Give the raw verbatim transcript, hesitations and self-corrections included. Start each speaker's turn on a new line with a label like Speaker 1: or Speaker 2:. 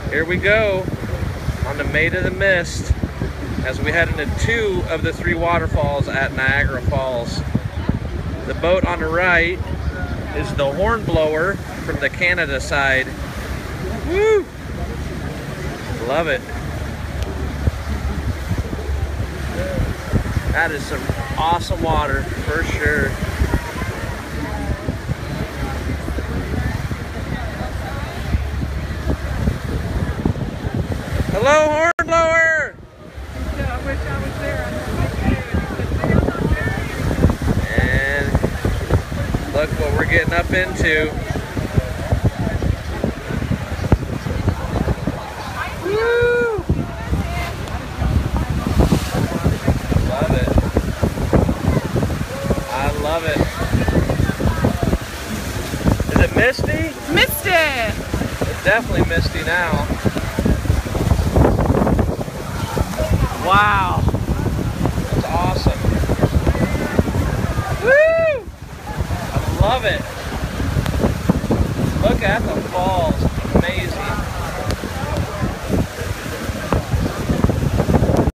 Speaker 1: Here we go on the Maid of the Mist as we head into two of the three waterfalls at Niagara Falls. The boat on the right is the Hornblower from the Canada side. Woo! Love it. That is some awesome water for sure. Hello, Hornblower!
Speaker 2: Yeah, I wish I was there.
Speaker 1: And look what we're getting up into. Woo! Love it. I love it. Is it misty?
Speaker 2: Misty!
Speaker 1: It's definitely misty now. Wow. That's awesome. Woo! I love it. Look at the falls.